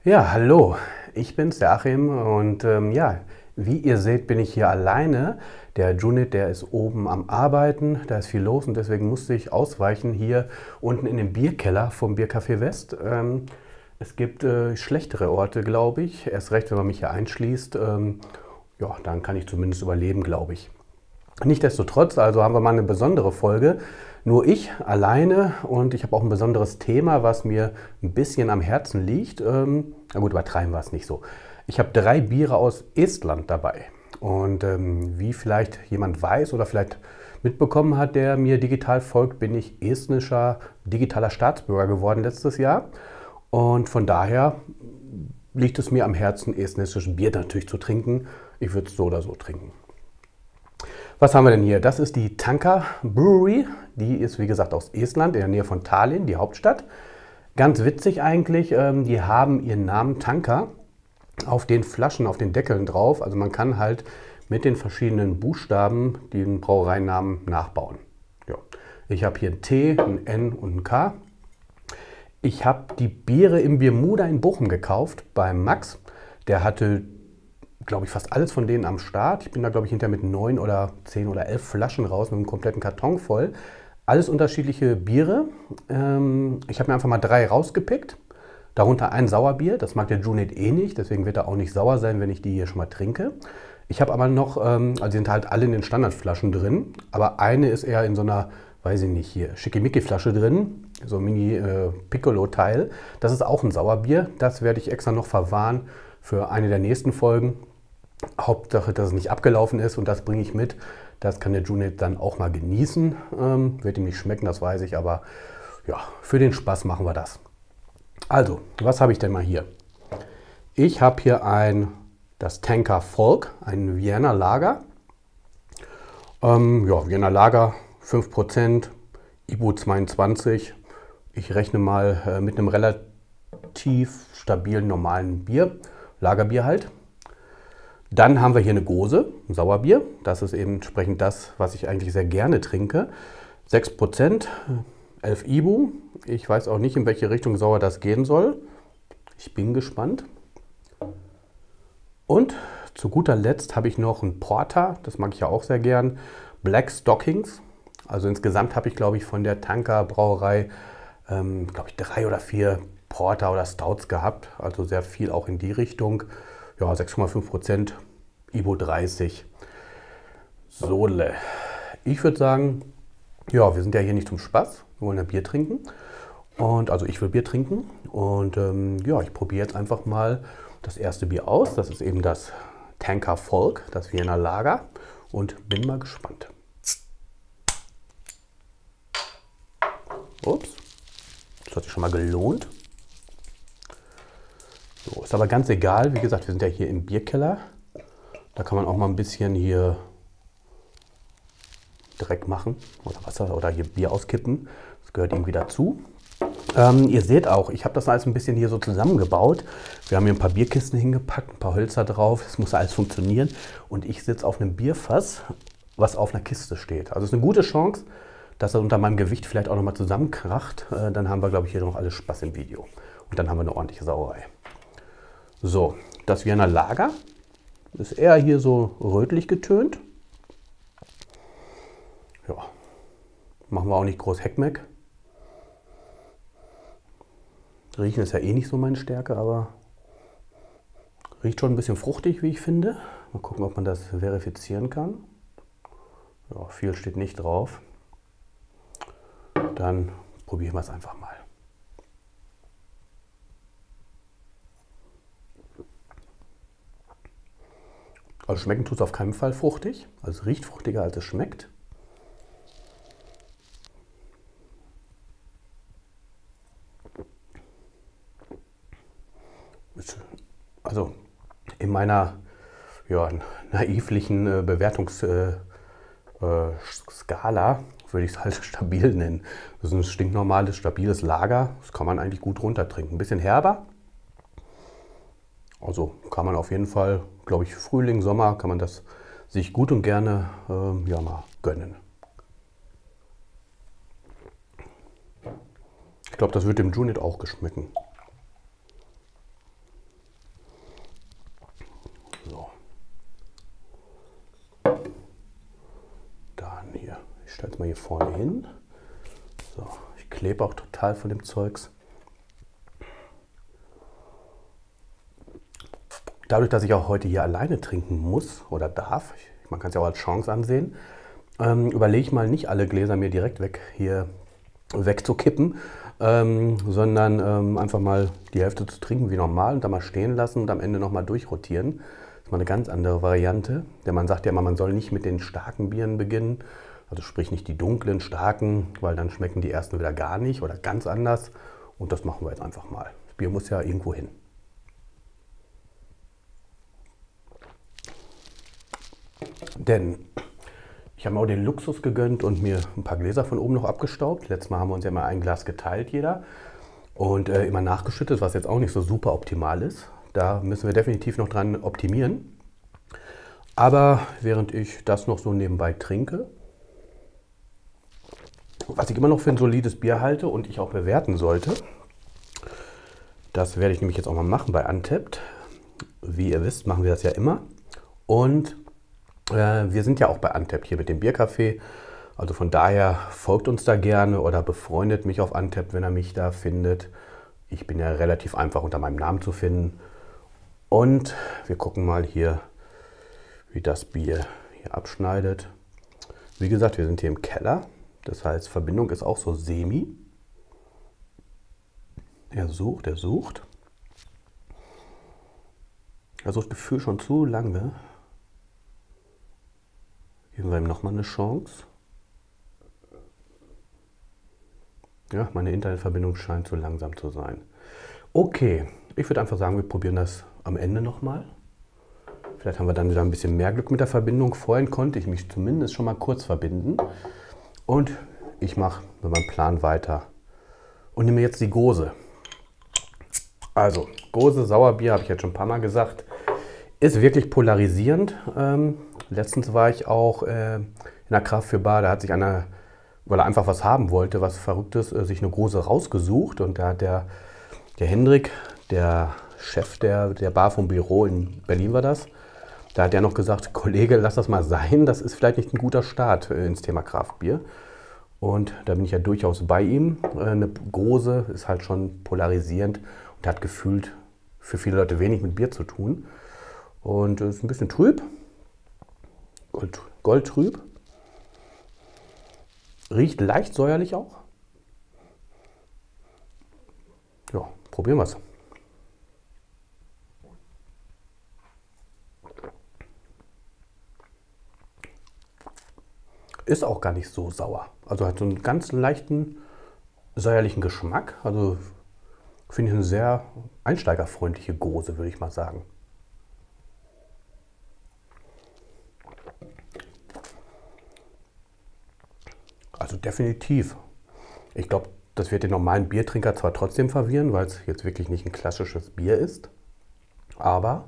Ja, hallo, ich bin's, der Achim und ja, wie ihr seht, bin ich hier alleine. Der Junit, der ist oben am Arbeiten, da ist viel los und deswegen musste ich ausweichen hier unten in dem Bierkeller vom Biercafé West. Es gibt schlechtere Orte, glaube ich, erst recht, wenn man mich hier einschließt. Ja, dann kann ich zumindest überleben, glaube ich. Nichtsdestotrotz, also haben wir mal eine besondere Folge. Nur ich alleine und ich habe auch ein besonderes Thema, was mir ein bisschen am Herzen liegt. Na gut, übertreiben wir es nicht so. Ich habe 3 Biere aus Estland dabei. Und wie vielleicht jemand weiß oder vielleicht mitbekommen hat, der mir digital folgt, bin ich estnischer digitaler Staatsbürger geworden letztes Jahr. Und von daher liegt es mir am Herzen, estnisches Bier natürlich zu trinken. Ich würde es so oder so trinken. Was haben wir denn hier? Das ist die Tanka Brewery. Die ist wie gesagt aus Estland, in der Nähe von Tallinn, die Hauptstadt. Ganz witzig eigentlich, die haben ihren Namen Tanka auf den Flaschen, auf den Deckeln drauf. Also man kann halt mit den verschiedenen Buchstaben den Brauereinamen nachbauen. Ja. Ich habe hier ein T, ein N und ein K. Ich habe die Biere im Biermuda in Bochum gekauft beim Max. Der hatte, glaube ich, fast alles von denen am Start. Ich bin da, glaube ich, hinterher mit 9 oder 10 oder 11 Flaschen raus mit einem kompletten Karton voll. Alles unterschiedliche Biere. Ich habe mir einfach mal 3 rausgepickt. Darunter ein Sauerbier. Das mag der Junit eh nicht, deswegen wird er auch nicht sauer sein, wenn ich die hier schon mal trinke. Ich habe aber noch, also die sind halt alle in den Standardflaschen drin, aber eine ist eher in so einer, weiß ich nicht, hier, Schickimicki-Flasche drin, so ein Mini-Piccolo-Teil. Das ist auch ein Sauerbier. Das werde ich extra noch verwahren für eine der nächsten Folgen. Hauptsache, dass es nicht abgelaufen ist und das bringe ich mit. Das kann der Junit dann auch mal genießen. Wird ihm nicht schmecken, das weiß ich, aber ja, für den Spaß machen wir das. Also, was habe ich denn mal hier? Ich habe hier das Tanka Folk, ein Vienna Lager. Ja, Vienna Lager, 5%, IBU 22. Ich rechne mal mit einem relativ stabilen normalen Bier, Lagerbier halt. Dann haben wir hier eine Gose, ein Sauerbier. Das ist eben entsprechend das, was ich eigentlich sehr gerne trinke. 6%, 11 IBU. Ich weiß auch nicht, in welche Richtung sauer das gehen soll. Ich bin gespannt. Und zu guter Letzt habe ich noch einen Porter, das mag ich ja auch sehr gern. Black Stockings. Also insgesamt habe ich, glaube ich, von der Tanka Brauerei, glaube ich, 3 oder 4 Porter oder Stouts gehabt. Also sehr viel auch in die Richtung. Ja, 6,5%, IBU 30. Sole. Ich würde sagen, ja, wir sind ja hier nicht zum Spaß. Wir wollen ja Bier trinken. Und also ich will Bier trinken. Und ja, ich probiere jetzt einfach mal das erste Bier aus. Das ist eben das Tanka Folk, das Vienna Lager. Und bin mal gespannt. Ups, das hat sich schon mal gelohnt. So, ist aber ganz egal. Wie gesagt, wir sind ja hier im Bierkeller. Da kann man auch mal ein bisschen hier Dreck machen oder Wasser oder hier Bier auskippen. Das gehört irgendwie dazu. Ihr seht auch, ich habe das alles ein bisschen hier so zusammengebaut. Wir haben hier ein paar Bierkisten hingepackt, ein paar Hölzer drauf. Das muss alles funktionieren. Und ich sitze auf einem Bierfass, was auf einer Kiste steht. Also es ist eine gute Chance, dass das unter meinem Gewicht vielleicht auch nochmal zusammenkracht. Dann haben wir, glaube ich, hier noch alles Spaß im Video. Und dann haben wir eine ordentliche Sauerei. So, das Vienna Lager ist eher hier so rötlich getönt. Ja, machen wir auch nicht groß Heckmeck. Riechen ist ja eh nicht so meine Stärke, aber riecht schon ein bisschen fruchtig, wie ich finde. Mal gucken, ob man das verifizieren kann. Ja, viel steht nicht drauf. Dann probieren wir es einfach mal. Also schmecken tut es auf keinen Fall fruchtig. Also es riecht fruchtiger, als es schmeckt. Also in meiner ja, naivlichen Bewertungsskala würde ich es halt stabil nennen. Das ist ein stinknormales, stabiles Lager. Das kann man eigentlich gut runtertrinken. Ein bisschen herber. Also kann man auf jeden Fall, glaube ich, Frühling, Sommer kann man das sich gut und gerne ja, mal gönnen. Ich glaube, das wird dem Junit auch geschmecken. hier vorne hin. So, ich klebe auch total von dem Zeugs. Dadurch, dass ich auch heute hier alleine trinken muss oder darf, man kann es ja auch als Chance ansehen, überlege ich mal nicht alle Gläser mir direkt hier wegzukippen, sondern einfach mal die Hälfte zu trinken wie normal und dann mal stehen lassen und am Ende nochmal durchrotieren. Das ist mal eine ganz andere Variante, denn man sagt ja immer, man soll nicht mit den starken Bieren beginnen, also sprich nicht die dunklen, starken, weil dann schmecken die ersten wieder gar nicht oder ganz anders und das machen wir jetzt einfach mal. Das Bier muss ja irgendwo hin. Denn ich habe mir auch den Luxus gegönnt und mir ein paar Gläser von oben noch abgestaubt. Letztes Mal haben wir uns ja mal ein Glas geteilt, jeder. Und immer nachgeschüttet, was jetzt auch nicht so super optimal ist. Da müssen wir definitiv noch dran optimieren. Aber während ich das noch so nebenbei trinke, was ich immer noch für ein solides Bier halte und ich auch bewerten sollte, das werde ich nämlich jetzt auch mal machen bei Untappd. Wie ihr wisst, machen wir das ja immer. Und wir sind ja auch bei Untappd hier mit dem Biercafé. Also von daher folgt uns da gerne oder befreundet mich auf Untappd, wenn ihr mich da findet. Ich bin ja relativ einfach unter meinem Namen zu finden. Und wir gucken mal hier, wie das Bier hier abschneidet. Wie gesagt, wir sind hier im Keller. Das heißt, Verbindung ist auch so semi. Er sucht. Er sucht das Gefühl schon zu lange. Geben wir ihm nochmal eine Chance. Ja, meine Internetverbindung scheint zu langsam zu sein. Okay, ich würde einfach sagen, wir probieren das am Ende nochmal. Vielleicht haben wir dann wieder ein bisschen mehr Glück mit der Verbindung. Vorhin konnte ich mich zumindest schon mal kurz verbinden. Und ich mache mit meinem Plan weiter und nehme jetzt die Gose. Also, Gose Sauerbier, habe ich jetzt schon ein paar Mal gesagt, ist wirklich polarisierend. Letztens war ich auch in der Kraft für Bar, da hat sich einer, weil er einfach was haben wollte, was Verrücktes, sich eine Gose rausgesucht. Und da hat der Hendrik, der Chef der Bar vom Büro in Berlin war das, da hat er noch gesagt, Kollege, lass das mal sein, das ist vielleicht nicht ein guter Start ins Thema Kraftbier. Und da bin ich ja durchaus bei ihm. Eine Gose ist halt schon polarisierend und hat gefühlt für viele Leute wenig mit Bier zu tun. Und ist ein bisschen trüb. Goldtrüb. Riecht leicht säuerlich auch. Ja, probieren wir es. Ist auch gar nicht so sauer. Also hat so einen ganz leichten säuerlichen Geschmack. Also finde ich eine sehr einsteigerfreundliche Gose, würde ich mal sagen. Also definitiv. Ich glaube, das wird den normalen Biertrinker zwar trotzdem verwirren, weil es jetzt wirklich nicht ein klassisches Bier ist, aber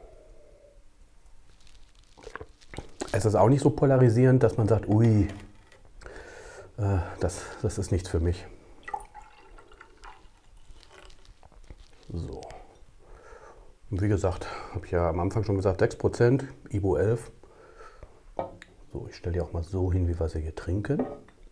es ist auch nicht so polarisierend, dass man sagt, ui, das ist nichts für mich. So. Und wie gesagt, habe ich ja am Anfang schon gesagt, 6%, IBU 11. So, ich stelle die auch mal so hin, wie wir sie hier trinken.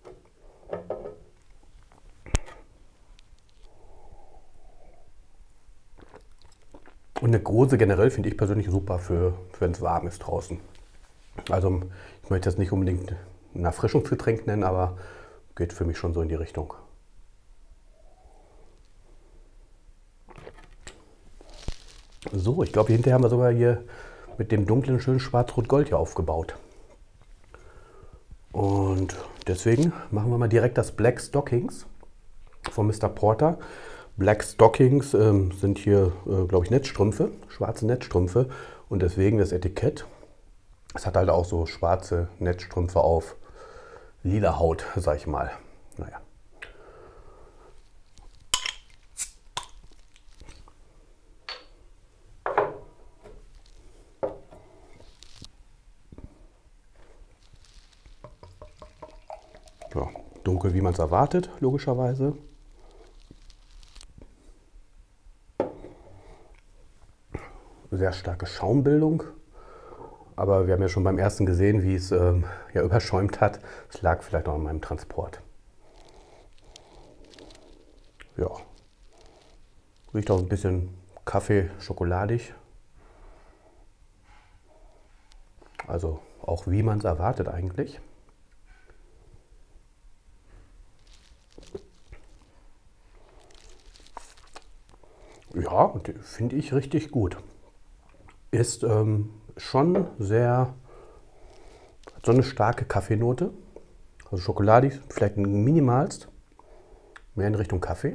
Und eine Gose generell finde ich persönlich super für wenn es warm ist draußen. Also ich möchte jetzt nicht unbedingt ein Erfrischungsgetränk nennen, aber geht für mich schon so in die Richtung. So, ich glaube, hinterher haben wir sogar hier mit dem dunklen, schönen Schwarz-Rot-Gold hier aufgebaut. Und deswegen machen wir mal direkt das Black Stockings von Mr. Porter. Black Stockings sind hier, glaube ich, Netzstrümpfe, schwarze Netzstrümpfe. Und deswegen das Etikett. Es hat halt auch so schwarze Netzstrümpfe auf lila Haut, sag ich mal. Naja. Ja, dunkel, wie man es erwartet, logischerweise. Sehr starke Schaumbildung. aber wir haben ja schon beim ersten gesehen, wie es ja überschäumt hat. Es lag vielleicht auch an meinem Transport. Ja, riecht auch ein bisschen Kaffee, schokoladig. Also auch wie man es erwartet eigentlich. Ja, und finde ich richtig gut. Ist schon sehr, hat so eine starke Kaffeenote. Also schokoladig, vielleicht minimalst. Mehr in Richtung Kaffee.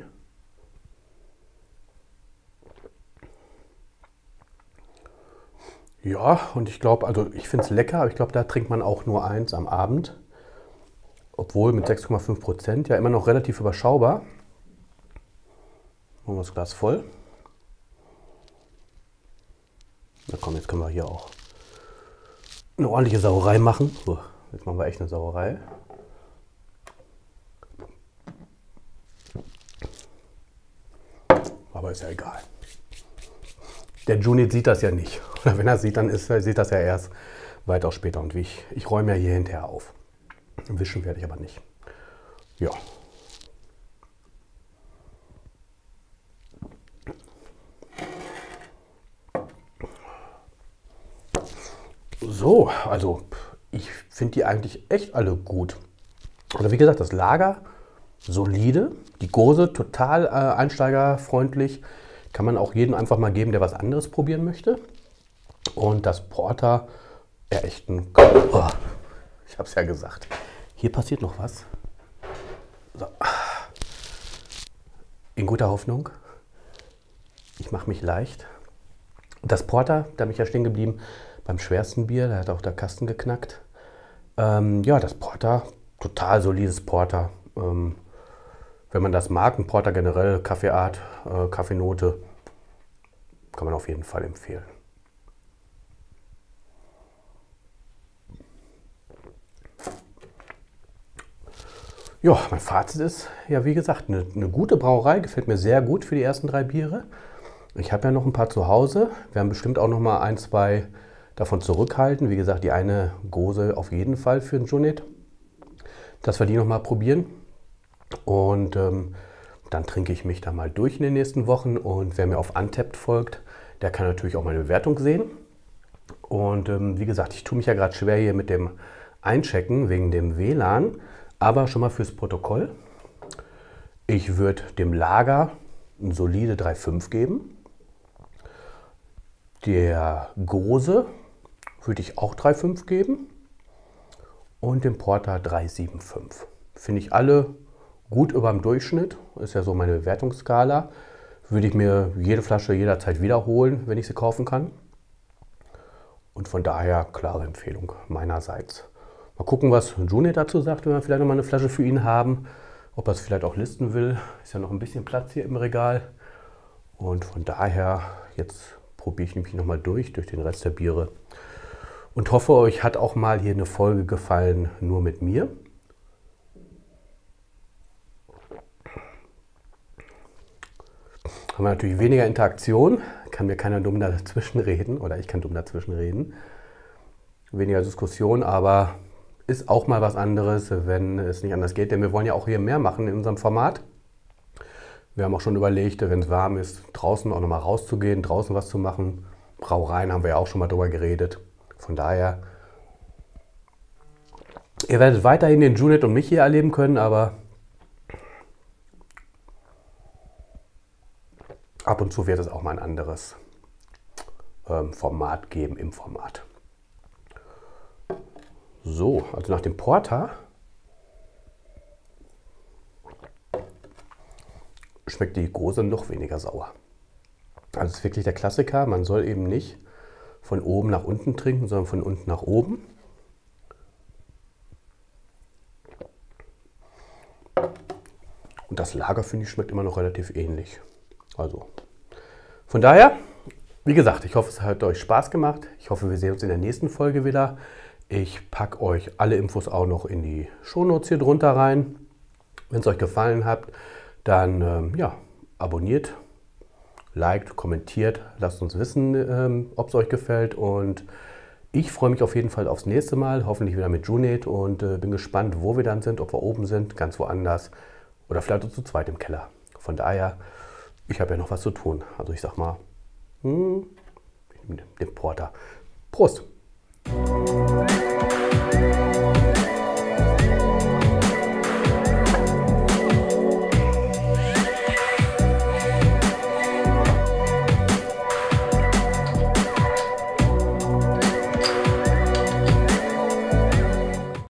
Ja, und ich glaube, also ich finde es lecker, aber ich glaube, da trinkt man auch nur eins am Abend. Obwohl mit 6,5% ja immer noch relativ überschaubar. Machen wir das Glas voll. Na komm, jetzt können wir hier auch eine ordentliche Sauerei machen. So, jetzt machen wir echt eine Sauerei. Aber ist ja egal. Der Junit sieht das ja nicht. Oder wenn er sieht, dann sieht das ja erst weitaus später. Und wie ich räume ja hier hinterher auf. Wischen werde ich aber nicht. Ja. So, also ich finde die eigentlich echt alle gut. Also wie gesagt, das Lager solide, die Gose total einsteigerfreundlich. Kann man auch jedem einfach mal geben, der was anderes probieren möchte. Und das Porter, ja echt ein... Oh, ich habe es ja gesagt. Hier passiert noch was. So. In guter Hoffnung. Ich mache mich leicht. Das Porter, da bin ich ja stehen geblieben beim schwersten Bier. Da hat auch der Kasten geknackt. Ja, das Porter, total solides Porter. Wenn man das mag, ein Porter generell, Kaffeeart, Kaffeenote, kann man auf jeden Fall empfehlen. Ja, mein Fazit ist, ja wie gesagt, eine gute Brauerei, gefällt mir sehr gut für die ersten 3 Biere. Ich habe ja noch ein paar zu Hause, wir werden bestimmt auch noch mal 1, 2 davon zurückhalten. Wie gesagt, die eine Gose auf jeden Fall für den Junit, dass wir die noch mal probieren. Und dann trinke ich mich da mal durch in den nächsten Wochen. Und wer mir auf Untappd folgt, der kann natürlich auch meine Bewertung sehen. Und wie gesagt, ich tue mich ja gerade schwer hier mit dem Einchecken wegen dem WLAN. Aber schon mal fürs Protokoll. Ich würde dem Lager eine solide 3,5 geben. Der Gose würde ich auch 3,5 geben. Und dem Porter 3,75. Finde ich alle gut über dem Durchschnitt, ist ja so meine Bewertungsskala. Würde ich mir jede Flasche jederzeit wiederholen, wenn ich sie kaufen kann. Und von daher klare Empfehlung meinerseits. Mal gucken, was Junit dazu sagt, wenn wir vielleicht noch mal eine Flasche für ihn haben. Ob er es vielleicht auch listen will. Ist ja noch ein bisschen Platz hier im Regal. Und von daher, jetzt probiere ich nämlich noch mal durch den Rest der Biere. Und hoffe, euch hat auch mal hier eine Folge gefallen, nur mit mir. Haben wir natürlich weniger Interaktion, kann mir keiner dumm dazwischen reden oder ich kann dumm dazwischen reden. Weniger Diskussion, aber ist auch mal was anderes, wenn es nicht anders geht, denn wir wollen ja auch hier mehr machen in unserem Format. Wir haben auch schon überlegt, wenn es warm ist, draußen auch nochmal rauszugehen, draußen was zu machen. Brauereien haben wir ja auch schon mal drüber geredet. Von daher, ihr werdet weiterhin den Junit und mich hier erleben können, aber ab und zu wird es auch mal ein anderes Format geben im Format. So, also nach dem Porter schmeckt die Gose noch weniger sauer. Also es ist wirklich der Klassiker, man soll eben nicht von oben nach unten trinken, sondern von unten nach oben. Und das Lager, finde ich, schmeckt immer noch relativ ähnlich. Also von daher, wie gesagt, ich hoffe, es hat euch Spaß gemacht. Ich hoffe, wir sehen uns in der nächsten Folge wieder. Ich packe euch alle Infos auch noch in die Shownotes hier drunter rein. Wenn es euch gefallen hat, dann ja, abonniert, liked, kommentiert, lasst uns wissen, ob es euch gefällt. Und Ich freue mich auf jeden Fall aufs nächste Mal, hoffentlich wieder mit Junaid und bin gespannt, wo wir dann sind, ob wir oben sind, ganz woanders oder vielleicht auch zu zweit im Keller. Von daher, ich habe ja noch was zu tun. Also ich sag mal, ich nehme den Porter. Prost!